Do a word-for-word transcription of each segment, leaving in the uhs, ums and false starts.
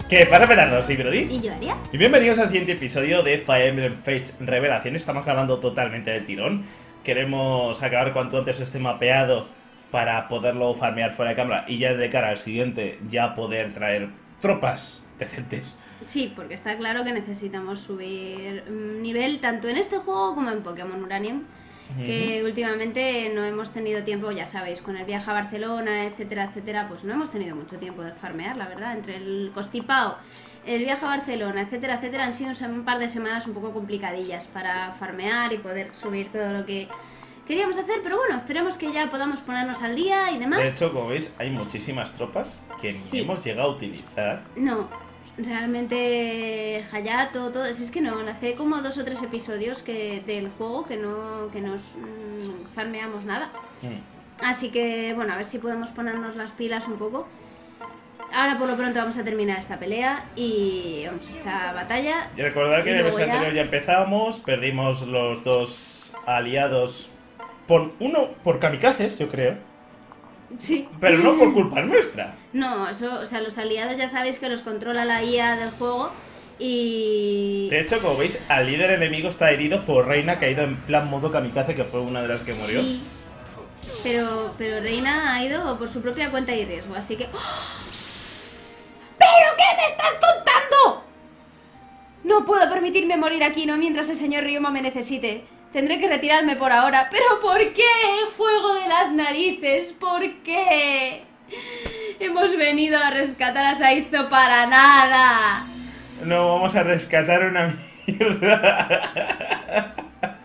¿Qué pasa, petardos? Soy Brody. Y yo, Aria. Y bienvenidos al siguiente episodio de Fire Emblem Fates Revelaciones. Estamos grabando totalmente del tirón. Queremos acabar cuanto antes este mapeado para poderlo farmear fuera de cámara y ya de cara al siguiente ya poder traer tropas decentes. Sí, porque está claro que necesitamos subir nivel tanto en este juego como en Pokémon Uranium, que uh-huh. últimamente no hemos tenido tiempo, ya sabéis, con el viaje a Barcelona, etcétera, etcétera, pues no hemos tenido mucho tiempo de farmear, la verdad, entre el constipado, el viaje a Barcelona, etcétera, etcétera, han sido un par de semanas un poco complicadillas para farmear y poder subir todo lo que queríamos hacer, pero bueno, esperemos que ya podamos ponernos al día y demás. De hecho, como veis, hay muchísimas tropas que sí. ni hemos llegado a utilizar. No, realmente Hayato, todo, es que no, hace como dos o tres episodios que del juego que no que nos mmm, farmeamos nada. Mm. Así que, bueno, a ver si podemos ponernos las pilas un poco. Ahora por lo pronto vamos a terminar esta pelea y vamos a esta batalla. Y recordad que en el episodio ya... anterior ya empezamos, perdimos los dos aliados, por uno por kamikazes, yo creo. Sí. Pero no por culpa nuestra. No, eso, o sea, los aliados ya sabéis que los controla la I A del juego y... De hecho, como veis, al líder enemigo está herido por Reina, que ha ido en plan modo kamikaze, que fue una de las que murió. Sí, pero, pero Reina ha ido por su propia cuenta y riesgo, así que... ¡Oh! ¿Pero qué me estás contando? No puedo permitirme morir aquí, no mientras el señor Ryoma me necesite. Tendré que retirarme por ahora. ¿Pero por qué? Juego de las narices. ¿Por qué? Hemos venido a rescatar a Saizo para nada. No, vamos a rescatar una mierda.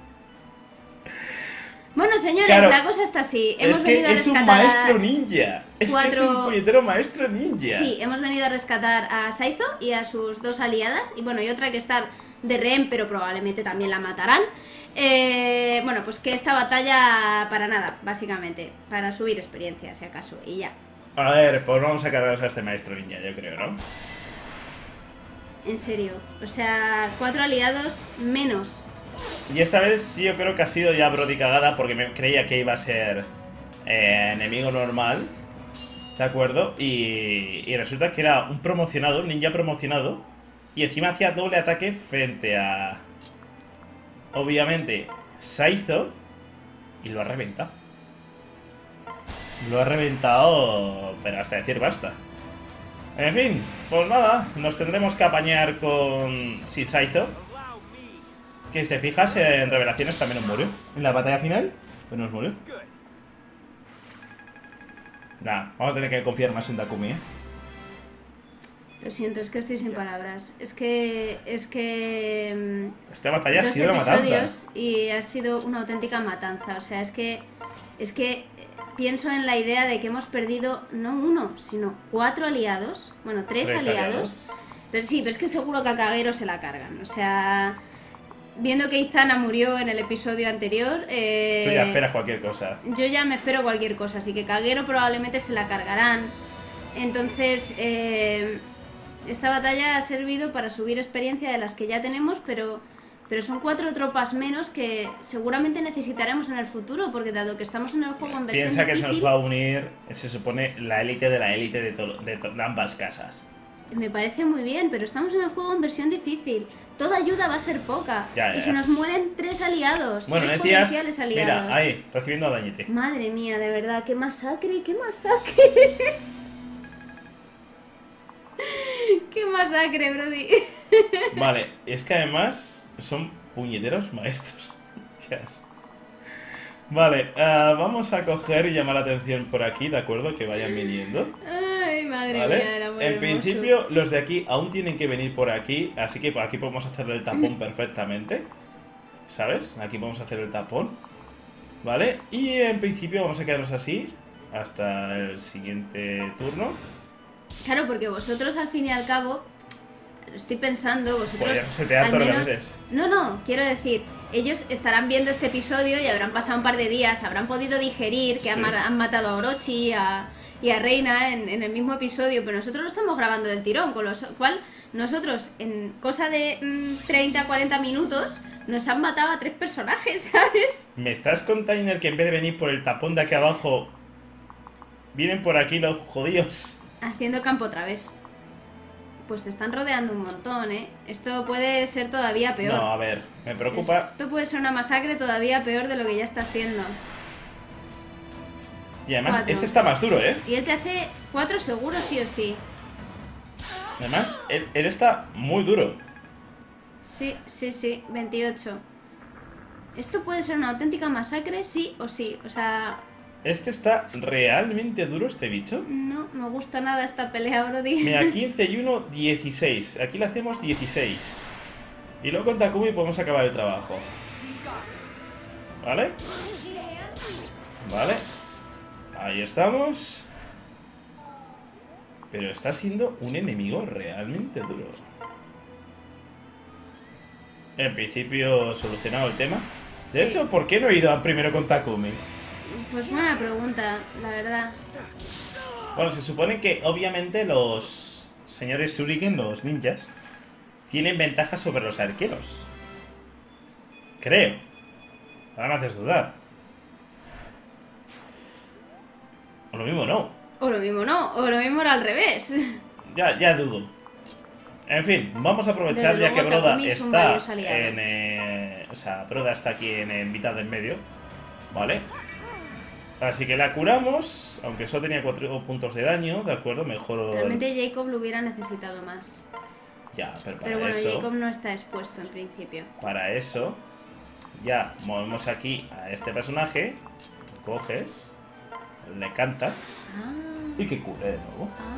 Bueno, señores, claro, la cosa está así. Hemos es que venido a es rescatar un maestro ninja. Es cuatro... que es un puñetero maestro ninja. Sí, hemos venido a rescatar a Saizo y a sus dos aliadas. Y bueno, y otra que está de rehén, pero probablemente también la matarán. Eh, bueno, pues que esta batalla para nada, básicamente, para subir experiencia, si acaso, y ya. A ver, pues vamos a cargarnos a este maestro ninja, yo creo, ¿no? En serio, o sea, cuatro aliados menos. Y esta vez sí, yo creo que ha sido ya Brody cagada, porque me creía que iba a ser eh, enemigo normal, ¿de acuerdo? Y, y resulta que era un promocionado, un ninja promocionado, y encima hacía doble ataque frente a... obviamente, Saizo, y lo ha reventado. Lo ha reventado, pero hasta decir basta. En fin, pues nada, nos tendremos que apañar con sí, Saizo. Que si te fijas, en Revelaciones también nos murió. En la batalla final, pues nos murió. Nah, vamos a tener que confiar más en Takumi, ¿eh? Lo siento, es que estoy sin palabras. Es que... es que... Esta batalla ha sido la matanza. Y ha sido una auténtica matanza. O sea, es que... Es que pienso en la idea de que hemos perdido no uno, sino cuatro aliados. Bueno, tres, tres aliados. aliados. Pero sí, pero es que seguro que a Kagero se la cargan. O sea... Viendo que Izana murió en el episodio anterior... Eh, Tú ya esperas cualquier cosa. Yo ya me espero cualquier cosa. Así que Kagero probablemente se la cargarán. Entonces... Eh, esta batalla ha servido para subir experiencia de las que ya tenemos, pero, pero son cuatro tropas menos que seguramente necesitaremos en el futuro, porque dado que estamos en el juego en versión Piensa que difícil, se nos va a unir, se supone, la élite de la élite de, de, de ambas casas. Me parece muy bien, pero estamos en el juego en versión difícil. Toda ayuda va a ser poca. Ya, ya. Y se nos mueren tres aliados, bueno, tres decías, potenciales aliados. Mira, ahí, recibiendo dañete. Madre mía, de verdad, qué masacre, qué masacre. ¡Qué masacre, Brody! Vale, es que además son puñeteros maestros. Yes. Vale, uh, vamos a coger y llamar la atención por aquí, ¿de acuerdo? Que vayan viniendo. Ay, madre ¿Vale? mía, era muy En hermoso. principio, los de aquí aún tienen que venir por aquí, así que por aquí podemos hacerle el tapón perfectamente. ¿Sabes? Aquí podemos hacer el tapón. ¿Vale? Y en principio vamos a quedarnos así hasta el siguiente turno. Claro, porque vosotros al fin y al cabo, estoy pensando, vosotros pues al menos... No, no, quiero decir, ellos estarán viendo este episodio y habrán pasado un par de días, habrán podido digerir que sí. han, han matado a Orochi a, y a Reina en, en el mismo episodio, pero nosotros lo estamos grabando del tirón, con lo cual nosotros en cosa de mmm, treinta a cuarenta minutos nos han matado a tres personajes, ¿sabes? ¿Me estás contando que en vez de venir por el tapón de aquí abajo, vienen por aquí los jodidos? Haciendo campo otra vez. Pues te están rodeando un montón, ¿eh? Esto puede ser todavía peor. No, a ver, me preocupa. Esto puede ser una masacre todavía peor de lo que ya está siendo. Y además, Cuatro. este está más duro, ¿eh? Y él te hace cuatro seguros sí o sí. Además, él, él está muy duro. Sí, sí, sí, veintiocho. Esto puede ser una auténtica masacre, sí o sí. O sea, Este está realmente duro, este bicho. no me gusta nada esta pelea, Brody. Mira, quince y uno, dieciséis. Aquí le hacemos dieciséis. Y luego con Takumi podemos acabar el trabajo. ¿Vale? Vale. Ahí estamos. Pero está siendo un enemigo realmente duro. En principio, solucionado el tema. De Sí. hecho, ¿por qué no he ido primero con Takumi? Pues buena pregunta, la verdad. Bueno, se supone que obviamente los señores Shuriken, los ninjas, tienen ventaja sobre los arqueros. Creo. Ahora me haces dudar. O lo mismo no. O lo mismo no, o lo mismo era al revés. Ya, ya dudo. En fin, vamos a aprovechar Desde ya que luego, Broda Takumi es un está valioso aliado. en... Eh, o sea, Broda está aquí en, en mitad del medio. ¿Vale? Así que la curamos, aunque solo tenía cuatro puntos de daño, ¿de acuerdo? Mejor... Realmente Jacob lo hubiera necesitado más. Ya, pero para Pero bueno, eso... Jacob no está expuesto en principio. Para eso, ya movemos aquí a este personaje, coges, le cantas Ah, y que cure de nuevo. ah.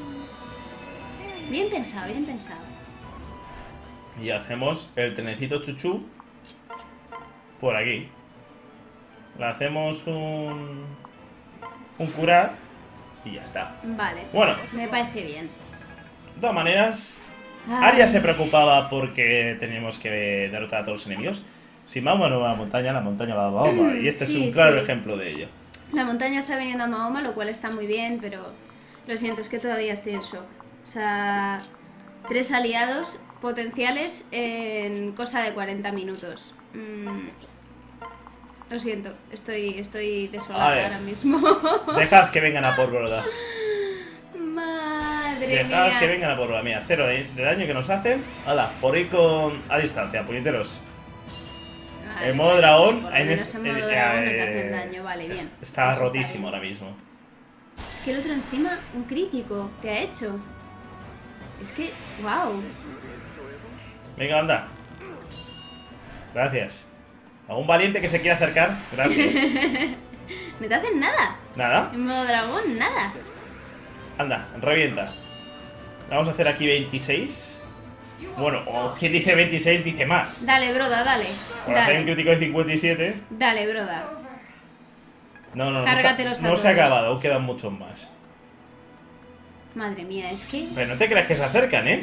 Bien pensado, bien pensado. Y hacemos el trenecito chuchú por aquí. Le hacemos un, un curar y ya está. Vale. Bueno, Me parece bien. de todas maneras, Ay. Arya se preocupaba porque teníamos que derrotar a todos los enemigos. Si Mahoma no va a la montaña, la montaña va a Mahoma. Y este Sí, es un claro sí. ejemplo de ello. La montaña está viniendo a Mahoma, lo cual está muy bien, pero lo siento, es que todavía estoy en shock. O sea, tres aliados potenciales en cosa de cuarenta minutos. Mm, lo siento, estoy, estoy A desolada ver. ahora mismo. Dejad que vengan a por Broda. Madre Dejad mía. que vengan a por Broda. Mira, cero de, de daño que nos hacen. Hala, por ir con a distancia, puñeteros. Vale, En modo dragón, por lo en menos este- en modo eh, dragón no te eh, hacen daño, vale, bien. es- Está Eso rotísimo bien. ahora mismo. Es que el otro encima, un crítico, te ha hecho. Es que, wow. Venga, anda. Gracias. ¿Algún valiente que se quiera acercar? Gracias. No te hacen nada. Nada. En modo dragón, nada. Anda, revienta. Vamos a hacer aquí veintiséis. Bueno, o quien dice veintiséis dice más. Dale, broda, dale. Por hacer un Dale, crítico de cincuenta y siete. dale, broda. No, no, no. se ha- Cárgatelos a No se ha todos. acabado, aún quedan muchos más. Madre mía, es que... Pero no te creas que se acercan, ¿eh?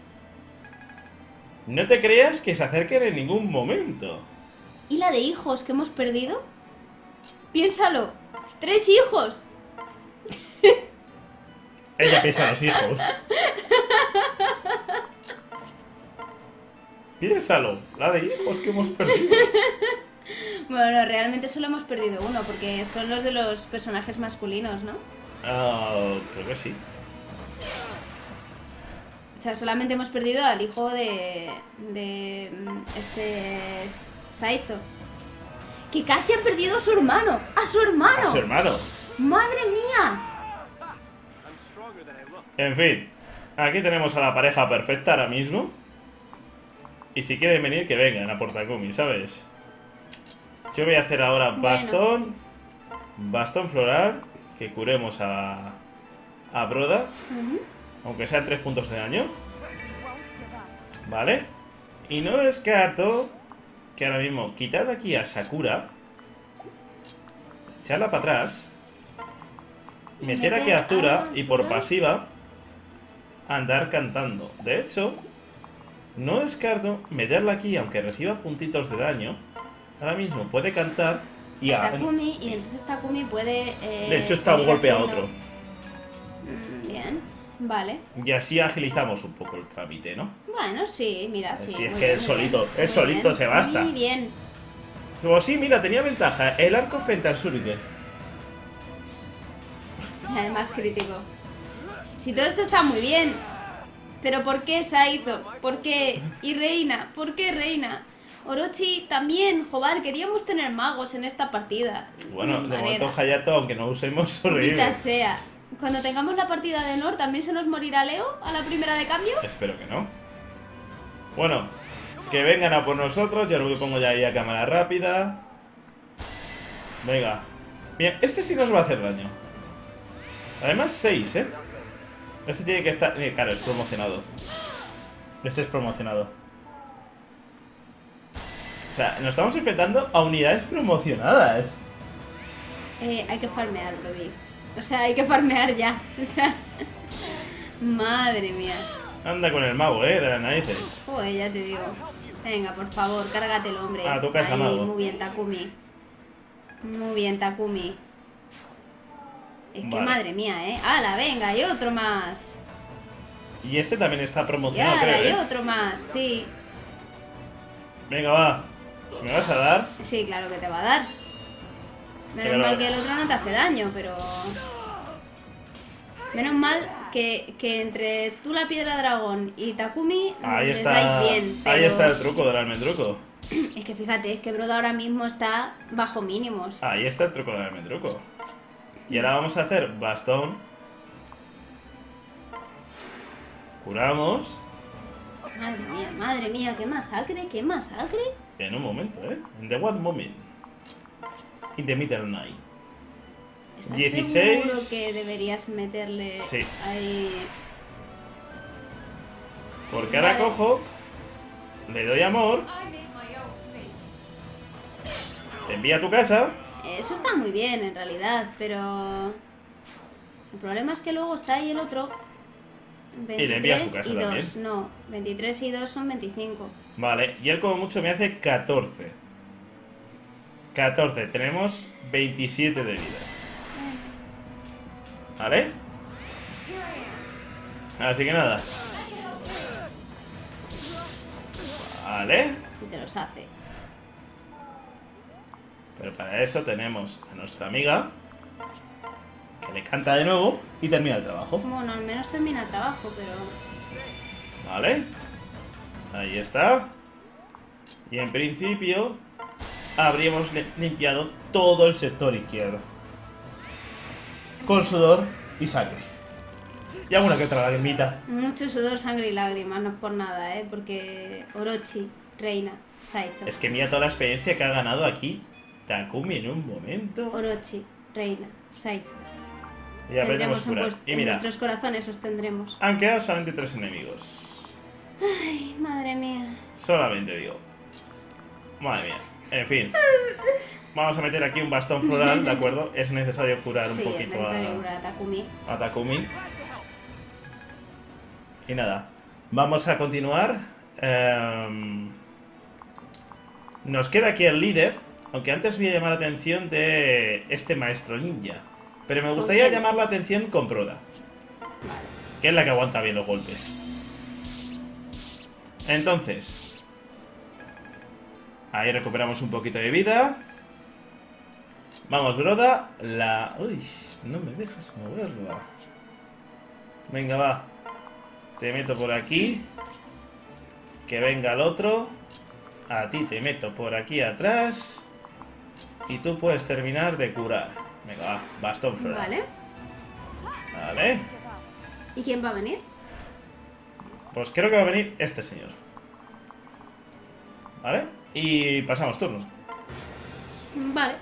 No te creas que se acerquen en ningún momento. ¿Y la de hijos que hemos perdido? Piénsalo. ¡Tres hijos! Ella piensa en los hijos. Piénsalo, la de hijos que hemos perdido. Bueno, realmente solo hemos perdido uno, porque son los de los personajes masculinos, ¿no? Ah, creo que sí. O sea, solamente hemos perdido al hijo de... de... mm, este... es Saizo. Que casi ha perdido a su hermano. ¡A su hermano! A su hermano. ¡Madre mía! En fin, aquí tenemos a la pareja perfecta ahora mismo. Y si quieren venir, que vengan a por Takumi, ¿sabes? Yo voy a hacer ahora Bueno. bastón. Bastón floral. Que curemos a. A Broda. Ujú. Aunque sean tres puntos de daño. Vale. Y no descarto que ahora mismo quitar de aquí a Sakura. Echarla para atrás. Meter aquí a Azura y por pasiva andar cantando. De hecho, no descarto meterla aquí, aunque reciba puntitos de daño. Ahora mismo puede cantar y a- Takumi, y entonces Takumi puede... eh, de hecho está un seguir golpe a haciendo- otro. Mm, Bien, vale. Y así agilizamos un poco el trámite, ¿no? Bueno, sí, mira, sí. Si es muy que bien, él muy solito, bien, él muy solito bien, se basta. Muy bien. Como sí, mira, tenía ventaja. El arco frente al Shuriken. Y además crítico. Si todo esto está muy bien, ¿Pero por qué Saizo? ¿Por qué? Y Reina, ¿por qué Reina? Orochi también, joder, queríamos tener magos en esta partida. Bueno, de manera. momento Hayato, aunque no usemos, sobrevive. Maldita sea. Cuando tengamos la partida de Nor, ¿también se nos morirá Leo a la primera de cambio? Espero que no. Bueno, que vengan a por nosotros. Yo lo pongo ya ahí a cámara rápida. Venga. Bien, este sí nos va a hacer daño. Además seis, ¿eh? Este tiene que estar... eh, claro, es promocionado. Este es promocionado. O sea, nos estamos enfrentando a unidades promocionadas. Eh, hay que farmear, Brody. O sea, hay que farmear ya. O sea... Madre mía. Anda con el mago, ¿eh? De las narices. Joder, ya te digo. Venga, por favor, cárgatelo, hombre. A tu casa, Ahí, mago. muy bien, Takumi. Muy bien, Takumi. Es que Vale. madre mía, ¿eh? ¡Hala, venga! Hay otro más. Y este también está Y promocionado, ¡hala, hay creo, ¿eh? otro más! Sí. Venga, va. Si me vas a dar... Sí, claro que te va a dar. Menos Pero- mal que el otro no te hace daño, pero... Menos mal que, que entre tú, la piedra dragón, y Takumi Ahí les está. dais bien. Ahí pero- está el truco del almendruco. Es que fíjate, es que Broda ahora mismo está bajo mínimos. Ahí está el truco del almendruco. Y ahora vamos a hacer bastón. Curamos. Madre mía, madre mía, qué masacre, qué masacre. En un momento, ¿eh? In the what moment. In the middle night. ¿Estás dieciséis. seguro que deberías meterle Sí. ahí? Porque ahora Vale. cojo, le doy amor, te envía a tu casa. Eso está muy bien en realidad, pero... El problema es que luego está ahí el otro. Y le envía a su casa y también. dos. No, veintitrés y dos son veinticinco. Vale, y él como mucho me hace catorce. catorce, tenemos veintisiete de vida. ¿Vale? Así que nada. Vale. Y te los hace. Pero para eso tenemos a nuestra amiga, que le canta de nuevo y termina el trabajo. Bueno, al menos termina el trabajo, pero... Vale. Ahí está. Y en principio habríamos li- limpiado todo el sector izquierdo. Con sudor y sangre. Y alguna que otra lagrimita. Mucho sudor, sangre y lágrimas, no es por nada, ¿eh? Porque Orochi, Reina, Saizo. Es que mira toda la experiencia que ha ganado aquí Takumi en un momento. Orochi, Reina, Saizo. Y ya veremos Tendremos en, curar. vuest- Y en mira, nuestros corazones os tendremos. han quedado solamente tres enemigos. Ay, madre mía. Solamente digo. Madre mía. En fin. Vamos a meter aquí un bastón floral, ¿de acuerdo? Es necesario curar un Sí, es poquito necesario a, curar a Takumi. a Takumi. Y nada. Vamos a continuar. Em, nos queda aquí el líder. Aunque antes voy a llamar la atención de este maestro ninja. Pero me gustaría quién? llamar la atención con Broda. Que es la que aguanta bien los golpes. Entonces. Ahí recuperamos un poquito de vida. Vamos, Broda. La... Uy, no me dejas moverla. Venga, va. Te meto por aquí. Que venga el otro. A ti te meto por aquí atrás. Y tú puedes terminar de curar. Venga, va. Bastón floral. Vale. Vale. ¿Y quién va a venir? Pues creo que va a venir este señor. ¿Vale? Y pasamos turno. Vale.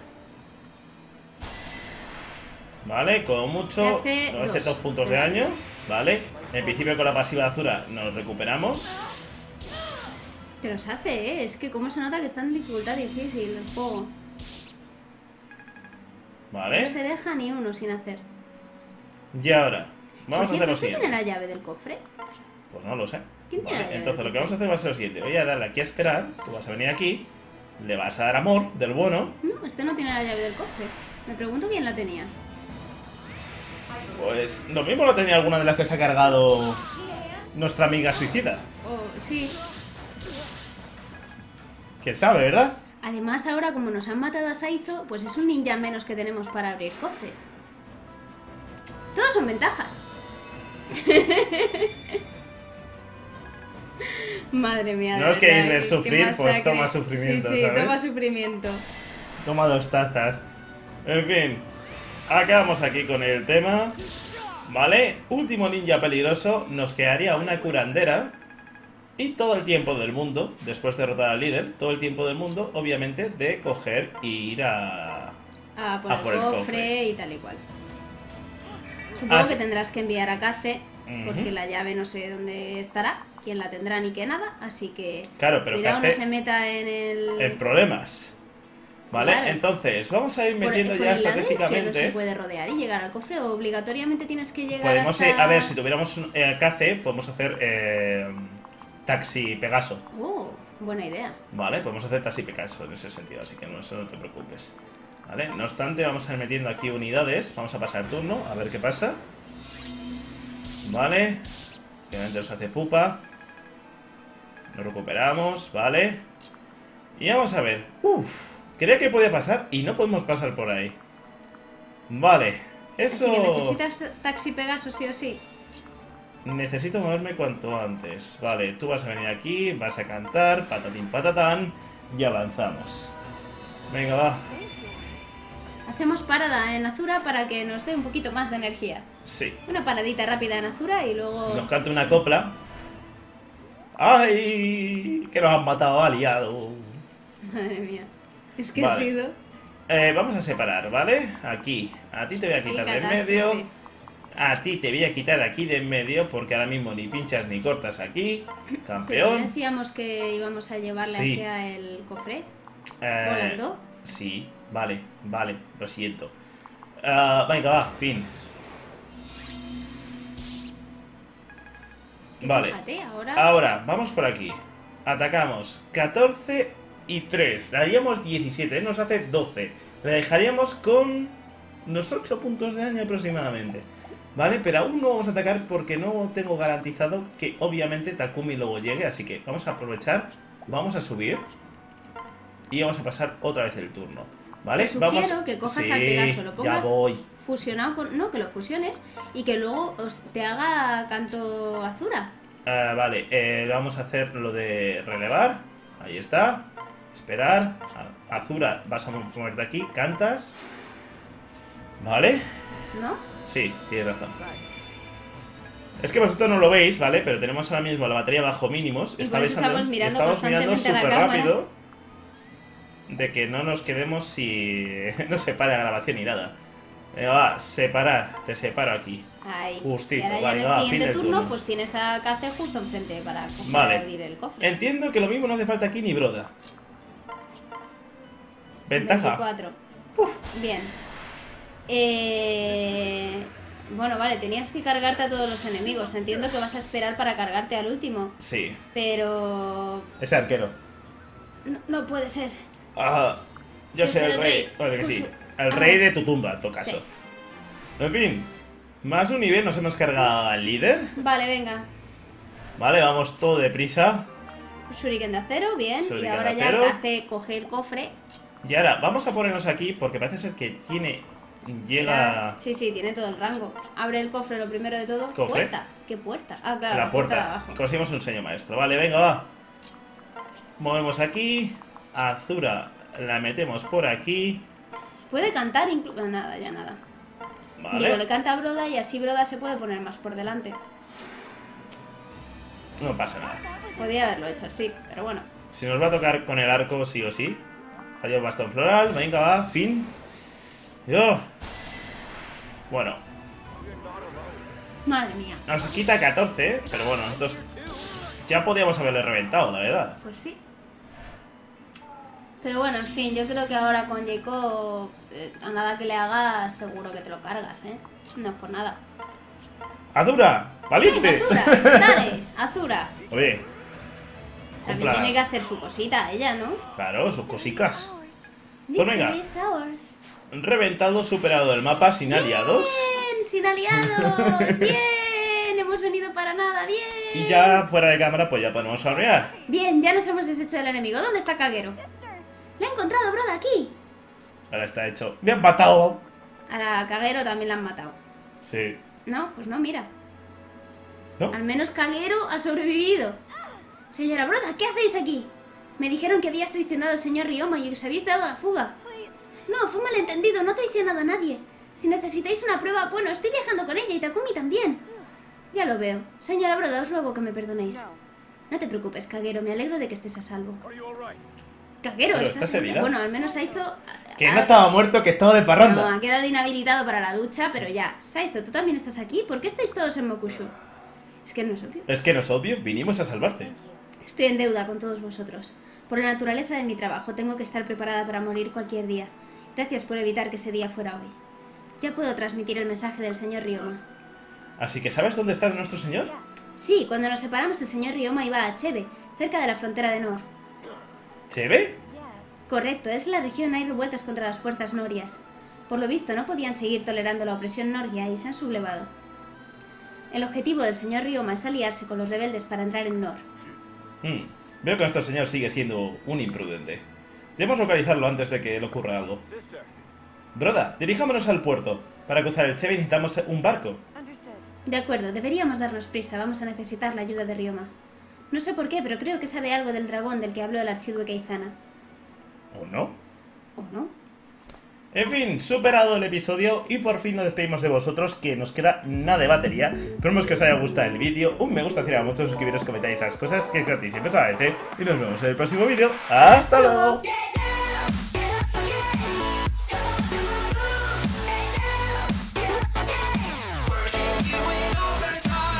¿Vale? Como mucho, Te hace nos hace dos dos puntos de de daño. daño. ¿Vale? En principio con la pasiva de Azura nos recuperamos. Te los hace, ¿eh? Es que cómo se nota que está en dificultad difícil el juego. No se ¿Vale? deja ni uno sin hacer. Y ahora, vamos a Por hacer lo cierto, ¿quién tiene siguiente. la llave del cofre? Pues no lo sé. ¿Quién tiene la Vale, llave entonces del lo que cofre? vamos a hacer va a ser lo siguiente. Voy a darle aquí a esperar. Tú vas a venir aquí. Le vas a dar amor del bueno. No, este no tiene la llave del cofre. Me pregunto quién la tenía. Pues lo mismo lo tenía alguna de las que se ha cargado nuestra amiga suicida. Oh, sí. ¿Quién sabe, verdad? Además, ahora como nos han matado a Saizo, pues es un ninja menos que tenemos para abrir cofres. Todos son ventajas. Madre mía. No de os queréis verdad, ver qué- sufrir, qué pues masacre. toma sufrimiento, Sí, sí, ¿sabes? toma sufrimiento. Toma dos tazas. En fin, acabamos aquí con el tema. Vale, último ninja peligroso. Nos quedaría una curandera. Y todo el tiempo del mundo, después de derrotar al líder, todo el tiempo del mundo, obviamente, de coger y ir a... Ah, por, a el, por el cofre cofre. y tal y cual. Supongo Ah, sí. que tendrás que enviar a Kaze, porque Ujú. la llave no sé dónde estará, quién la tendrá ni qué nada, así que Claro, pero cuidado Kaze- no se meta en el... En problemas. ¿Vale? Claro. Entonces, vamos a ir por- metiendo por ya el lado izquierdo estratégicamente. se puede rodear y llegar al cofre, o obligatoriamente tienes que llegar Podemos, hasta... eh, a ver, si tuviéramos un eh, Kaze, podemos hacer eh, Taxi Pegaso. Oh, buena idea. Vale, podemos hacer Taxi Pegaso en ese sentido, así que no, eso no te preocupes. Vale, no obstante, vamos a ir metiendo aquí unidades. Vamos a pasar turno, a ver qué pasa. Vale. Obviamente nos hace pupa. Nos recuperamos, vale. Y vamos a ver. Uf, creía que podía pasar y no podemos pasar por ahí. Vale, eso... Así que necesitas taxi Pegaso sí o sí. Necesito moverme cuanto antes. Vale, tú vas a venir aquí, vas a cantar, patatín patatán, y avanzamos. Venga, va. Hacemos parada en Azura para que nos dé un poquito más de energía. Sí. Una paradita rápida en Azura y luego... Nos canta una copla. ¡Ay! Que nos han matado aliado. Madre mía. Es que Vale. ha sido... Eh, vamos a separar, ¿vale? Aquí. A ti te voy a quitar Qué de en catástrofe. medio. A ti te voy a quitar aquí de en medio porque ahora mismo ni pinchas ni cortas aquí. Pero Campeón. decíamos que íbamos a llevarle Sí. hacia el cofre. Eh, Volando. sí, vale, vale, lo siento. Ah, venga, va, fin. Vale. Fíjate, ahora... Ahora, vamos por aquí. Atacamos catorce y tres. Le haríamos diecisiete, nos hace doce. Le dejaríamos con unos ocho puntos de daño aproximadamente. Vale, pero aún no vamos a atacar porque no tengo garantizado que obviamente Takumi luego llegue. Así que vamos a aprovechar, vamos a subir y vamos a pasar otra vez el turno. ¿Vale? Te sugiero vamos... que cojas Sí, al Pegaso, lo pongas ya voy. fusionado con... No, que lo fusiones y que luego os- te haga canto Azura. Ah, vale, eh, vamos a hacer lo de relevar. Ahí está. Esperar. A- Azura, vas a moverte aquí. Cantas. Vale. ¿No? Sí, tienes razón. Es que vosotros no lo veis, ¿vale? Pero tenemos ahora mismo la batería bajo mínimos. Y por Estabais eso estamos andando- mirando estamos mirando constantemente a súper la cámara. rápido. De que no nos quedemos si no se para la grabación ni nada. Venga, va, separar. Te separo aquí. Ahí. Justito, y ahora ya vale, en el va, fin siguiente del turno, turno. pues tienes a Kaze justo enfrente para coger Vale. y abrir el cofre. Entiendo que lo mismo no hace falta aquí ni broda. Ventaja. veinticuatro. Bien. Eh... Bueno, vale, tenías que cargarte a todos los enemigos. Entiendo que vas a esperar para cargarte al último. Sí, Pero... ese arquero. No, no puede ser. Ah, yo Este soy es el el rey. rey. Bueno, que Con sí. su- El Ah. rey de tu tumba, en todo caso. Sí. En fin. Más un nivel, nos hemos cargado al líder. Vale, venga. Vale, vamos todo deprisa. Shuriken de acero, bien. Shuriken y ahora de ya acero. Kaze coge el cofre. Y ahora, vamos a ponernos aquí porque parece ser que tiene... Llega... Sí, sí, tiene todo el rango. Abre el cofre, lo primero de todo. ¿Cofre? Puerta. ¿Qué puerta? Ah, claro, la la, puerta de puerta. abajo. Conseguimos un sello maestro. Vale, venga, va. Movemos aquí. Azura la metemos por aquí. Puede cantar incluso... Nada, ya nada. Vale. Digo, le canta a Broda y así Broda se puede poner más por delante. No pasa nada. Podía haberlo hecho así, pero bueno. Si nos va a tocar con el arco sí o sí. Adiós bastón floral. Venga, va. Fin. Yo. Bueno. Madre mía. Nos quita catorce, ¿eh? Pero bueno, nosotros ya podíamos haberle reventado, la verdad. Pues sí. Pero bueno, en fin, yo creo que ahora con Jacob, eh, a nada que le hagas, seguro que te lo cargas, ¿eh? No es por nada. ¡Azura! ¡Valiente! Venga, Azura, dale, Azura. Oye. También cumpla- tiene que hacer su cosita ella, ¿no? Claro, sus cosicas. Pues venga. Victory is ours. Reventado, superado el mapa sin aliados. Bien, sin aliados, bien. Hemos venido para nada, bien. Y ya fuera de cámara, pues ya podemos farmear. Bien, ya nos hemos deshecho del enemigo. ¿Dónde está Kagero? La he encontrado, Broda, aquí. Ahora está hecho. ¡Bien matado! Ahora a Kagero también la han matado. Sí. No, pues no, mira. ¿No? Al menos Kagero ha sobrevivido. Señora Broda, ¿qué hacéis aquí? Me dijeron que habías traicionado al señor Ryoma y que os habéis dado a la fuga. No, fue malentendido, no he traicionado a nadie. Si necesitáis una prueba, bueno, estoy viajando con ella y Takumi también. Ya lo veo. Señora Broda, os ruego que me perdonéis. No te preocupes, Kagero, me alegro de que estés a salvo. Kagero, Pero ¿estás ¿estás herida? Bueno, al menos Saizo... Que no estaba muerto, que estaba de parranda. No, ha quedado inhabilitado para la lucha, pero ya. Saizo, ¿tú también estás aquí? ¿Por qué estáis todos en Mokushu? Es que no es obvio. Es que no es obvio, vinimos a salvarte. Estoy en deuda con todos vosotros. Por la naturaleza de mi trabajo, tengo que estar preparada para morir cualquier día. Gracias por evitar que ese día fuera hoy. Ya puedo transmitir el mensaje del señor Ryoma. Así que ¿sabes dónde está nuestro señor? Sí, cuando nos separamos, el señor Ryoma iba a Chebe, cerca de la frontera de Nor. ¿Chebe? Correcto, es la región hay revueltas contra las fuerzas norias. Por lo visto, no podían seguir tolerando la opresión noria y se han sublevado. El objetivo del señor Ryoma es aliarse con los rebeldes para entrar en Nor. Hmm, veo que nuestro señor sigue siendo un imprudente. Debemos localizarlo antes de que le ocurra algo. Broda, dirijámonos al puerto. Para cruzar el Chebe necesitamos un barco. De acuerdo, deberíamos darnos prisa, vamos a necesitar la ayuda de Ryoma. No sé por qué, pero creo que sabe algo del dragón del que habló el archiduque Izana. ¿O no? ¿O no? En fin, superado el episodio y por fin nos despedimos de vosotros, que nos queda nada de batería. Esperemos que os haya gustado el vídeo, un me gusta, hacer mucho, suscribiros, comentáis esas cosas, que es gratis y empezar a veces. Y nos vemos en el próximo vídeo. ¡Hasta luego!